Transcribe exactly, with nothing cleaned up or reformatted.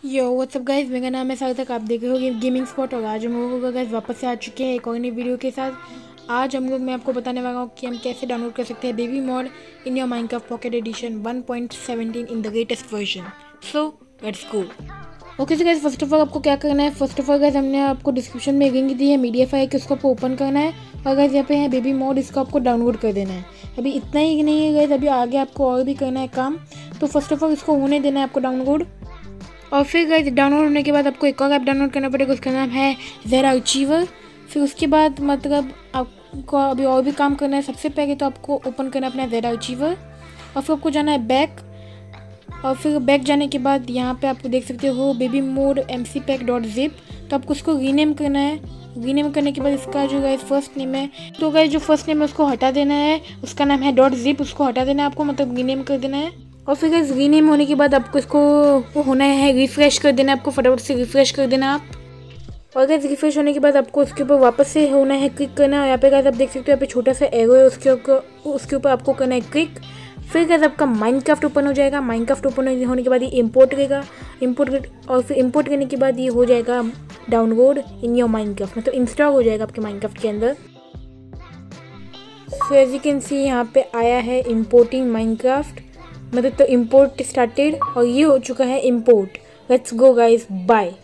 यो WhatsApp guys, मेरा नाम है सार्थक। आप देख रहे हो गेमिंग स्पॉट और आज हम लोग गाइस वापस से आ चुके हैं एक और नई वीडियो के साथ। आज हम लोग मैं आपको बताने वाला हूँ कि हम कैसे डाउनलोड कर सकते हैं baby mod in your Minecraft pocket edition one point seventeen in the latest version. So let's go. Okay so guys, first of all आपको क्या करना है, फर्स्ट ऑफ ऑल गाइस हमने आपको डिस्क्रिप्शन में लिंक दी है मीडिया फाइल की, उसको आपको ओपन करना है और गाइस यहाँ पे है बेबी मॉड, इसको आपको डाउनलोड कर देना है। अभी इतना ही नहीं है गाइस, अभी आगे आपको और भी करना है काम। तो फर्स्ट ऑफ ऑल इसको होने देना है आपको डाउनलोड। और फिर गाइस डाउनलोड होने के बाद आपको एक और ऐप डाउनलोड करना पड़ेगा, उसका नाम है ज़ेरा अचीवर। फिर उसके बाद मतलब आपको अभी और भी काम करना है। सबसे पहले तो आपको ओपन करना है अपना ज़ेरा अचीवर और फिर आपको जाना है बैक। और फिर बैक जाने के बाद यहाँ पे आपको देख सकते हो baby mod M C pack dot zip, तो आपको उसको रीनेम करना है। रीनेम करने के बाद इसका जो गाइस फर्स्ट नेम है, तो गाइस जो फर्स्ट नेम है उसको हटा देना है, उसका नाम है डॉट जिप, उसको हटा देना है आपको, मतलब रीनेम कर देना है। और फिर गाइस रीनेम होने के बाद आपको इसको वो होना है रिफ्रेश कर देना है, आपको फटाफट से रिफ्रेश कर देना आप। और गाइस रिफ्रेश होने के बाद आपको उसके ऊपर वापस से होना है क्लिक करना है। यहाँ पे गाइस आप देख सकते हो यहाँ पे छोटा सा एरो है, उसके ऊपर उसके ऊपर आपको करना है क्लिक। फिर गाइस आपका माइनक्राफ्ट ओपन हो जाएगा। माइनक्राफ्ट ओपन होने के बाद ये इंपोर्ट करेगा, इंपोर्ट और फिर इंपोर्ट करने के बाद ये हो जाएगा डाउनलोड इन योर माइनक्राफ्ट, मतलब इंस्टॉल हो जाएगा आपके माइनक्राफ्ट के अंदर। So as you can see यहाँ पे आया है इंपोर्टिंग माइनक्राफ्ट, मतलब तो इंपोर्ट स्टार्टेड और ये हो चुका है import. Let's go guys, bye.